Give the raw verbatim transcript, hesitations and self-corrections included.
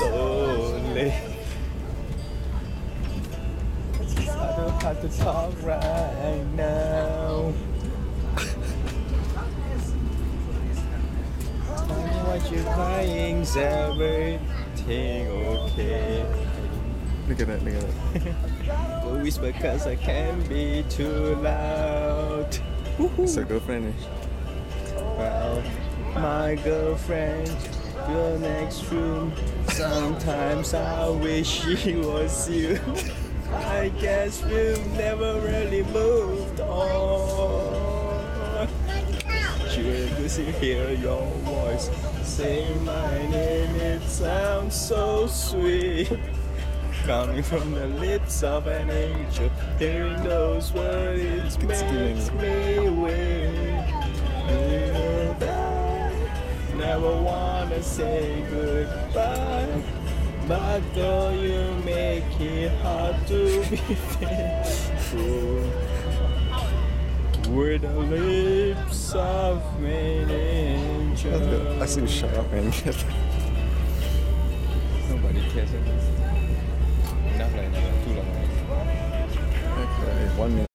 lonely. I don't have to talk right now. Tell me what you're crying, is everything okay? Look at that, look at that. Don't whisper cause I can't be too loud. It's a girlfriend eh? Well, my girlfriend, your next room. Sometimes I wish it was you. I guess we've never really moved on. Sure to hear your voice say my name, it sounds so sweet. Coming from the lips of an angel, hearing those words makes me weak. Never wanna say goodbye, but though you make it hard to be faithful with the lips of an angel. I said shut up man. Nobody cares. Enough like that, too long. Okay, one minute.